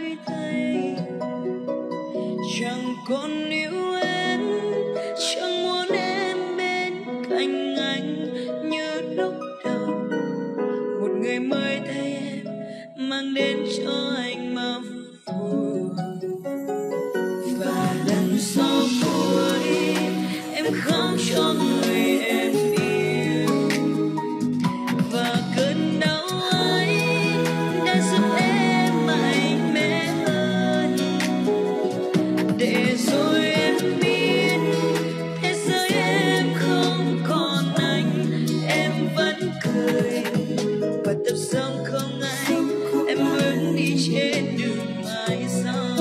đổi thay, chẳng còn yêu em, chẳng muốn em bên cạnh anh như lúc đầu. Một người mới thay em mang đến cho anh bao vui, và lần sau cuối em khóc cho người em yêu, và cơn đau ấy đã giúp em mạnh mẽ hơn, để rồi em biết thế giới em không còn anh, em vẫn cười và tập sống không anh, em vẫn đi trên đường mãi sau.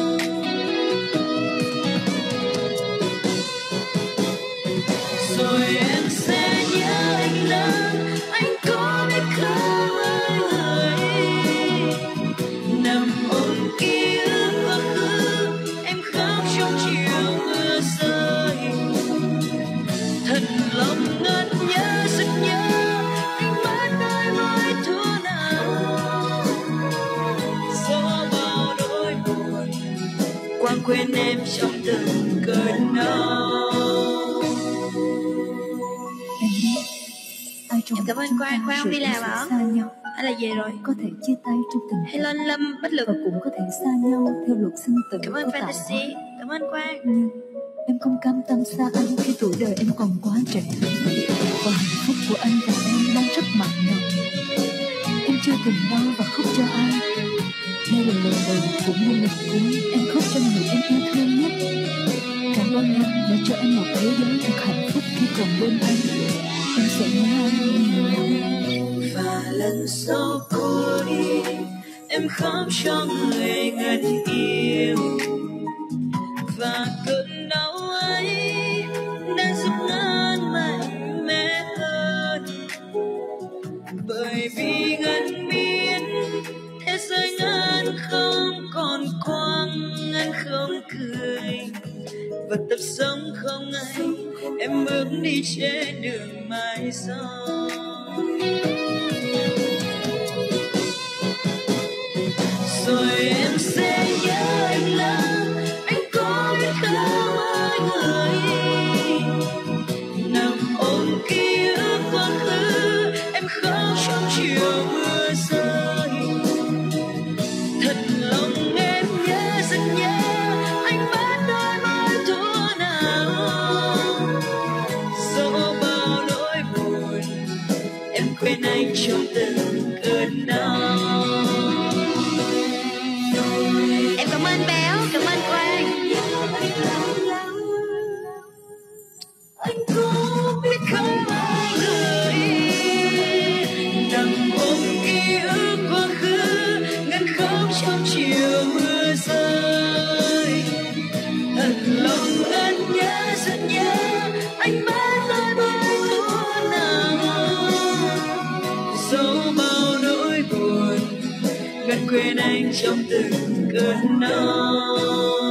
Rồi em sẽ nhớ anh lắm, anh có biết không ơi, nằm ôm ký ức quá khứ, em khóc trong chiều mưa rơi, thật lòng ngất nhớ rất nhớ anh mất nơi mối thua nào, gió bao nỗi buồn quang quên em trong từng cơn đau. Em cảm ơn Quang. Quang không đi làm hả? Hay là về rồi? Có thể chia tay trong tình hay lên Lâm Bích Lực và cũng có thể xa nhau theo luật sinh tử. Cảm ơn Fantasy. Cảm ơn Quang. Nhưng em không cam tâm xa anh khi tuổi đời em còn quá trẻ, và hạnh phúc của anh và em đang rất mặn nồng. Em chưa từng đau và khóc cho ai, đây là lần đầu cũng là lần cuối em khóc cho người em yêu thương nhất. Cảm ơn anh đã cho em một thế giới thật hạnh phúc khi còn bên anh. Em sẽ nhớ anh nhiều lắm. Và lần sau cuối em khóc cho người ngất yêu, và cơn đau ấy đã giúp ngân mạnh mẽ hơn, bởi vì ngân biết thế giới ngân không còn quang, ngân không cười và tập sống không anh, em bước đi trên đường mãi sau. Rồi em sẽ nhớ anh lắm, anh có biết không ơi, nằm ôm ký ức quá khứ, em khóc trong chiều mưa rơi, thật lòng em nhớ rất nhớ anh mất đôi môi thua nào, dẫu bao nỗi buồn em quên anh trong từng cơn đau. Em cảm ơn Béo, cảm ơn Quang. Anh có biết không người nằm ôm ký ức quá khứ, ngân khóc trong chiều mưa rơi, thật lòng ngân nhớ rất nhớ anh mất đôi môi thua nào, dẫu bao nỗi buồn ngân quên anh trong từng cơn đau.